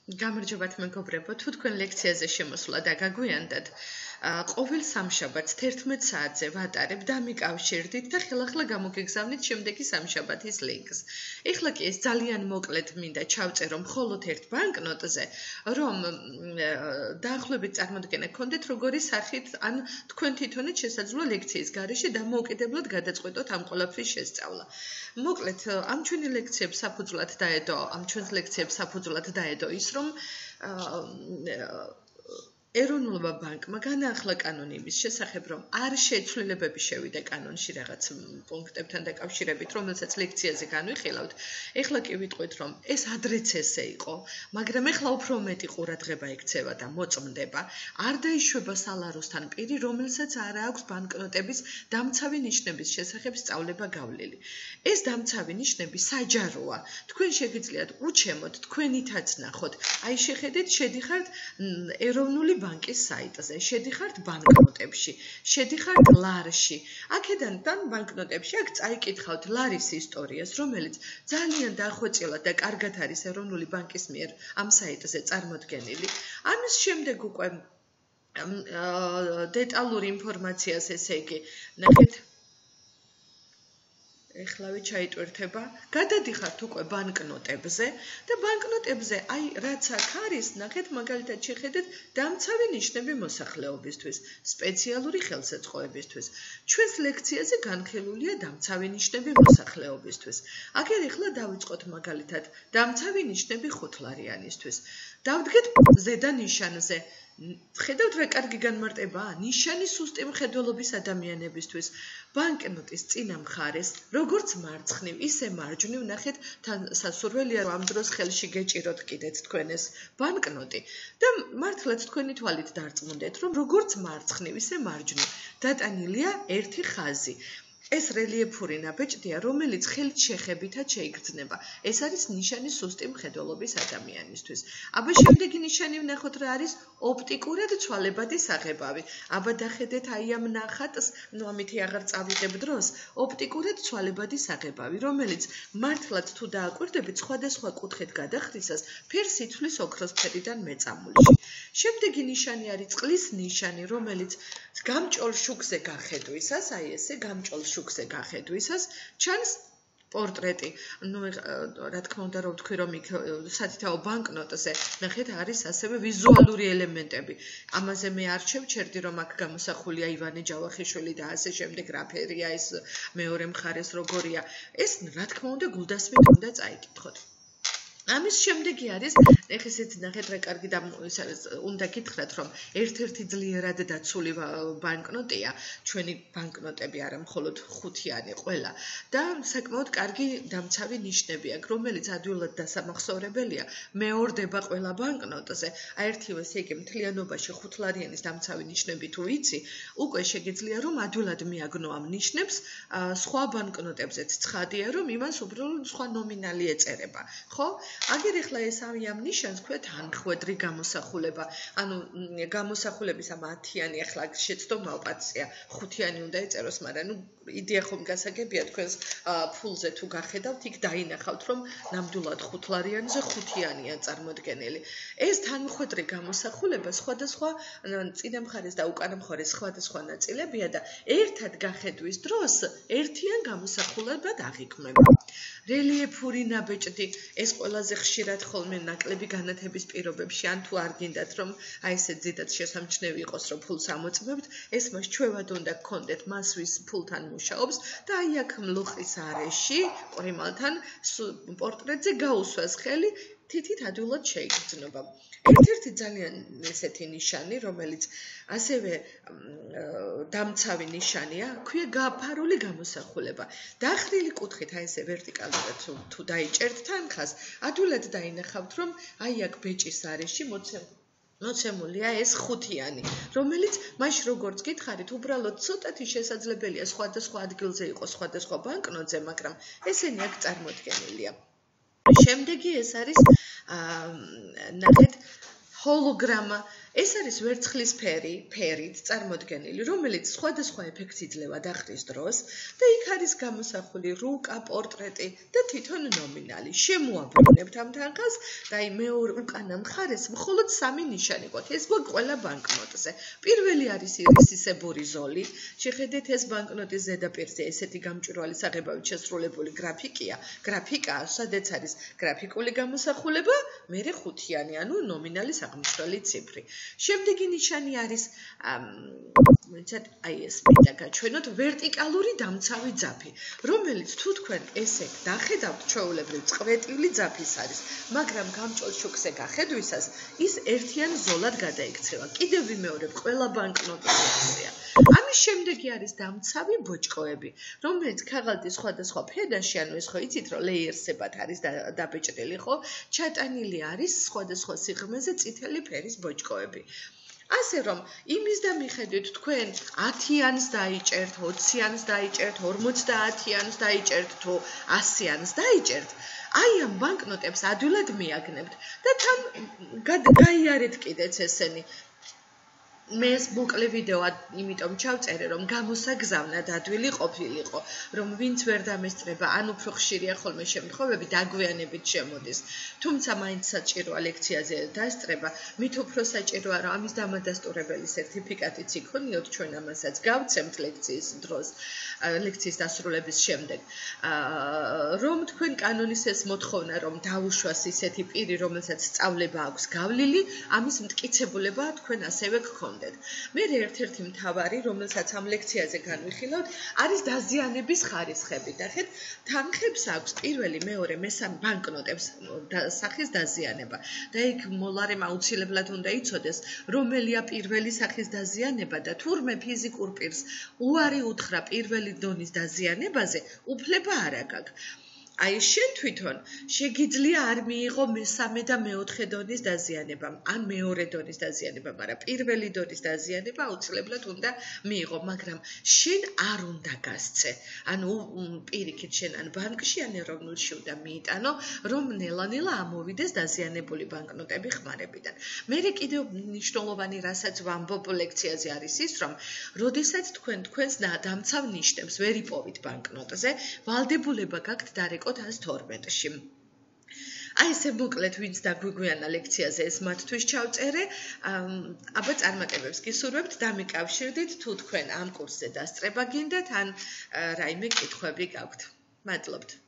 გამარჯობათ მეგობრებო, თუ თქვენ ლექციაზე შემოსვლა და გაგვიანდათ, ყოველ სამშაბათს 11 საათზე ვატარებ და მიკავშირდით და ხელახლა გამოგეგზავნით შემდეგი სამშაბათის ლინკს. ეხლა კი ეს ძალიან მოკლედ მინდა ჩავწერო მხოლოდ ერთ ბანკნოტზე, რომ დაახლოებით წარმოდგენა გქონდეთ, როგორი სახით ან თქვენ თვითონაც შესაძლოა ლექციის გარეშე დამოუკიდებლად გადაწყვეტოთ ამ ყველაფრის შესწავლა. მოკლედ, ამ ჩვენი ლექციებს საფუძვლად დაედო, ამ ჩვენს ლექციებს საფუძვლად დაედო ის, რომ ეროვნულმა ბანკმა განაახლა კანონი იმის შესახებ, რომ არ შეცვლილებები შევიდა კანონში რაღაც პუნქტებთან დაკავშირებით, რომელსაც ლექციაზე განვიხილავთ. ეხლა კი ვიტყვით, რომ ეს ადრეც ესე იყო, მაგრამ ეხლა უფრო მეტი ყურადღება ექცევა და მოწმდება. არ დაიშვება სალაროსთან პირი, რომელსაც არ აქვს ბანკნოტების დამცავი ნიშნების შესახებ სწავლება გავლილი. ეს დამცავი ნიშნები საჯაროა. თქვენ შეგიძლიათ უჩემოთ, თქვენითაც ნახოთ. აი შეხედეთ, შედიხართ ეროვნული ბანკის საიტზე, შედიხართ ბანკნოტებში, შედიხართ ლარში. აქედან ბანკნოტებში აქ წაიკითხავთ ლარის ისტორიას, რომელიც ძალიან დახვეწილად და კარგად არის ეროვნული ბანკის მიერ ამ საიტზე წარმოდგენილი. ამის შემდეგ უკვე დეტალური ინფორმაციას, ესე იგი, ნახეთ. ეხლავე ჩაიტვირთება, გადადიხართ უკვე ბანკნოტებზე და ბანკნოტებზე, აი, რაც აქ არის, ნახეთ, მაგალითად შეხედეთ, დამცავი ნიშნები მოსახლეობისთვის, სპეციალური ხელსაწყოებისთვის. ჩვენს ლექციაზე განხილულია დამცავი ნიშნები მოსახლეობისთვის. აგერ ეხლა დავიწყოთ მაგალითად დამცავი ნიშნები ხუთლარიანისთვის. დავდგეთ ზედა ნიშანზე. ხედავთ რა კარგი განმარტებაა, ნიშანი სუსტი მხედველობის ადამიანებისთვის. ბანკნოტის წინა მხარეს, როგორც მარცხნივ, ისე მარჯვნივ, ნახეთ, თან სასურველია, რომ ამ დროს ხელში გეჭიროთ კიდეც თქვენ ეს ბანკნოტი და მართლაც თქვენი თვალით დარწმუნდეთ, რომ როგორც მარცხნივ, ისე მარჯვნივ დატანილია ერთი ხაზი. ეს რელიეფური ნაბეჭდია, რომელიც ხელით შეხებითად შეიგრძნება. ეს არის ნიშანი სუსტი მხედველობის ადამიანისთვის. აბა შემდეგი ნიშანი ვნახოთ რა არის ოპტიკურად ცვალებადი საღებავი. აბა დახედეთ აი ამ ნახატს, ამითი აღარ წავიღებ დროს, ოპტიკურად ცვალებადი საღებავი, რომელიც მართლაც თუ დააკვირდებით სხვადასხვა კუთხით გადახრისას ფერს იცვლის ოქროსფერიდან მეწამულში. შემდეგი ნიშანი არის წყლის ნიშანი, რომელიც გამჭოლ შუქზე გახედვისას, აი ესე გამჭოლ შუქზე გახედვისას ჩანს პორტრეტი. რა თქმა უნდა, რომ ვთქვი, რომ იქ სათითაო ბანკნოტზე ნახეთ არის ასევე ვიზუალური ელემენტები. ამაზე მე არ შევჩერდი, რომ აქ გამოსახულია ივანე ჯავახიშვილი და ასე შემდეგ რა ფერია ეს მეორე მხარეს როგორია. ეს რა თქმა უნდა გულდასმით უნდა წაიკითხოთ. ამის შემდეგი არის, ეხლა ესეც ნახეთ რა კარგი და უნდა გითხრათ, რომ ერთ-ერთი ძლიერად დაცული ბანკნოტია, ჩვენი ბანკნოტები არა მხოლოდ ხუთიანი ყველა და საკმაოდ კარგი დამცავი ნიშნები აქვს, რომელიც ადვილად დასამახსოვრებელია, მეორდება ყველა ბანკნოტზე. აერთივე ესე იგი მთლიანობაში ხუთლარიანის დამცავი ნიშნები თუ იცი, უკვე შეგიძლია რომ ადვილად მიაგნო ამ ნიშნებს, სხვა ბანკნოტებზეც ცხადია, რომ იმას უბრალოდ სხვა ნომინალი ეწერება, ხო? აგერ ეხლა ეს ამ ნიშანს ქვეთ ანხვედრი გამოსახულება. ანუ გამოსახულების ამ 10-იანი ახლა შეცდომა ოპაცია 5-იანი უნდა ეწეროს, მაგრამ იდეა ხომ გასაგებია თქვენს ფულზე თუ გახედავთ, იქ დაინახავთ, რომ ნამდვილად ხუთლარიანზე 5-იანია წარმოდგენილი. ეს თანმხვედრი გამოსახულება სხვადასხვა წინა მხარეს და უკანა მხარეს სხვადასხვა ნაწილებია და ერთად გახედვის დროს ერთიან გამოსახულებად აღიქმება. რელიეფური ნაბეჭდი, ეს ყველაზე ხშირად ხოლმე ნაკლები განათების პირობებში, ან თუ არ გინდათ, რომ აი ესე ძირითადად შესამჩნევი იყოს, რომ ფულს ამოწმებთ, ეს მას ჩვევად უნდა გქონდეთ, მას ვის ფულთან მუშაობს და აი აქ მლუხის არეში, პრიმალთან პორტრეტზე გაუსვას ხელი, თითით ადვილად შეიგრძნობა. ერთ-ერთი ძალიან ესეთი ნიშანი, რომელიც ასევე დამცავი ნიშანია, ქვია გაფარული გამოსახულება. დახრილი კუთხით, აი ესე ვერტიკალურად თუ დაიჭერთ თანხას, ადვილად დაინახავთ, რომ აი აქ ბეჭის არეში მოცემულია ეს ხუთიანი, რომელიც მაშ როგორც გითხარით, უბრალოდ ცოტათი შესაძლებელია სხვადასხვა ადგილზე იყოს სხვადასხვა ბანკნოტზე, მაგრამ ესენი აქ წარმოდგენილია. შემდეგი ეს არის ნახეთ ჰოლოგრამა. ეს არის ვერცხლის ფერით წარმოდგენილი, რომელიც სხვადასხვა ეფექტს იძლევა დახრის დროს და იქ არის გამოსახული რუკა, პორტრეტი და თვითონ ნომინალი. შემოაბრუნებთ ამ თანხას და აი მეორე უკანა მხარეს მხოლოდ 3 ნიშანი გვაქვს. ეს გვაქვს ყველა ბანკნოტზე. პირველი არის ირისისებური ზოლი. შეხედეთ, ეს ბანკნოტის ზედაპირზე ესეთი გამჭვირვალე საღებავით შესრულებული გრაფიკაა, სადაც არის გრაფიკული გამოსახულება, მერე ხუთიანი, ანუ ნომინალის აღმნიშვნელი ციფრი. შემდეგი ნიშანი არის აი ეს მინდა გაჩვენოთ ვერტიკალური დამცავი ძაფი, რომელიც თუ თქვენ ესე დახედავთ ჩვეულებრივ წყვეტილი ძაფის არის, მაგრამ გამჭოლ შუქზე გახედვისას ის ერთიან ზოლად გადაიქცევა. კიდევ ვიმეორებ, ყველა ბანკნოტის ექსია. ამის შემდეგი არის დამცავი ბოჭკოები, რომელიც ქაღალდის სხვადასხვა ფენაში, ანუ ეს ხო იცით, რომ ლეიერსებად არის დაბეჭდილი, ხო? ჩატანილი არის სხვადასხვა სიღრმეზე წითელი ფერის ბოჭკოები. ასე რომ, იმის და მიხედვით თქვენ 10-იანს დაიჭერთ, 20-იანს დაიჭერთ, 50-იანს დაიჭერთ თუ 100-იანს დაიჭერთ, აი ამ ბანკნოტებს ადვილად მიაგნებთ და თან გაიარეთ კიდეც ესენი. მე ეს მოკლე ვიდეო იმიტომ ჩავწერე, რომ გამოსაგზავნად ადვილი ყოფილიყო, რომ ვინც ვერ დამესწრება, ან უფრო ხშირია ხოლმე შემთხვევები დაგვიანებით შემოდის. თუმცა მაინც საჭიროა ლექციაზე დასწრება, მით უფრო საჭიროა, რომ ამის დამადასტურებელი სერტიფიკატიც იქონიოთ, ჩვენ ამასაც გავცემთ ლექციის დროს, ლექციის დასრულების შემდეგ. რომ თქვენ კანონის ეს მოთხოვნა, რომ დაუშვას ისეთი პირი, რომელსაც სწავლება აქვს გავლილი, ამის მტკიცებულება თქვენ ასევე გქონდეთ. მე ერთ-ერთი მთავარი, რომელსაც ამ ლექციაზე განვიხილავთ, არის დაზიანების ხარისხები. ნახეთ, თანხებს აქვს პირველი, მეორე, მესამე ბანკნოტებს სახის დაზიანება. და იქ მოლარემ აუცილებლად უნდა იცოდეს, რომელია პირველი სახის დაზიანება და თურმე ფიზიკურ პირს უარი უთხრა პირველი დონის დაზიანებაზე, უფლება არ აქვს. აი შენ თვითონ შეგიძლია არ მიიღო მესამე და მეოთხე დონის დაზიანება, ან მეორე დონის დაზიანება, მაგრამ პირველი დონის დაზიანება აუცილებლად უნდა მიიღო, მაგრამ შენ არ უნდა გასცე. ანუ პირიქით შენ ან ბანკში, ან ეროვნულში უნდა მიიტანო, რომ ნელა-ნელა ამოვიდეს დაზიანებული ბანკნოტები ხმარებიდან. მერე კიდევ მნიშვნელოვანი, რასაც ვამბობ ლექციაზე არის ის, რომ როდესაც თქვენს დამცავ ნიშნებს ვერ იპოვით ბანკნოტზე, ვალდებულება გაქვთ დარეკოთ 112-ში. აი ესე მოკლედ ვინც დაგვიგვიანა ლექციაზე ეს მათთვის ჩავწერე, აბა წარმატებებს გისურვებთ, დამიკავშირდით თუ თქვენ ამ კურსზე დასწრება გინდათ, ან რაიმე კითხვები გაქვთ. მადლობთ.